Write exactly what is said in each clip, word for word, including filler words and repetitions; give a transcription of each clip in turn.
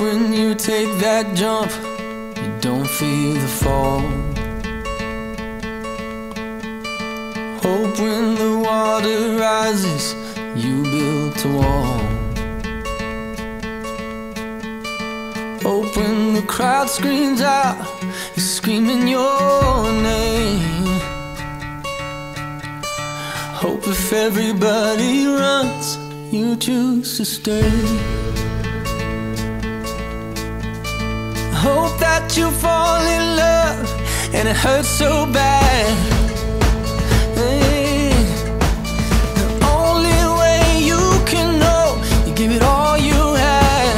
when you take that jump, you don't feel the fall. Hope when the water rises, you built a wall. Hope when the crowd screams out, you're screaming your name. Hope if everybody runs, you choose to stay. Hope that you fall in love and it hurts so bad. Hey, the only way you can know, you give it all you had.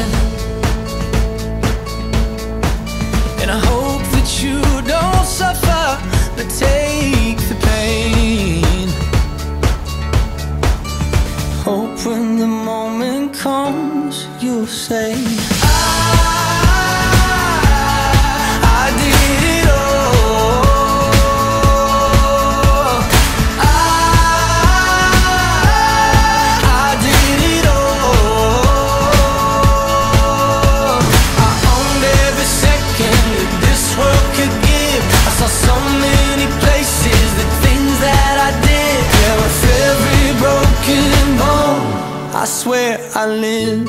And I hope that you don't suffer, but take the pain. Hope when the moment comes, you'll say, I swear I lived.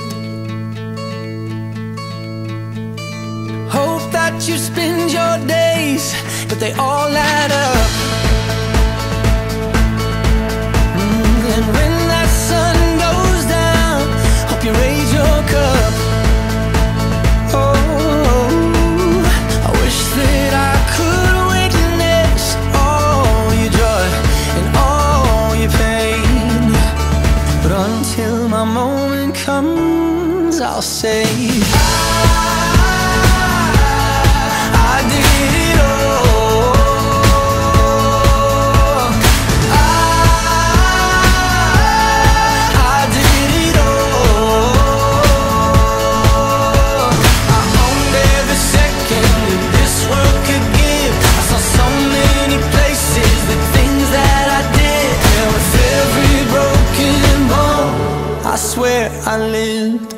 Hope that you spend your days, but they all add up. Mm, and when that sun goes down, hope you raise your cup. Oh, I wish that I could witness all your joy and all your pain, but until my moment comes, I'll say, I did it all. I did it all. I owned every second that this world could give. I saw so many places, the things that I did. Yeah, with every broken bone, I swear I lived.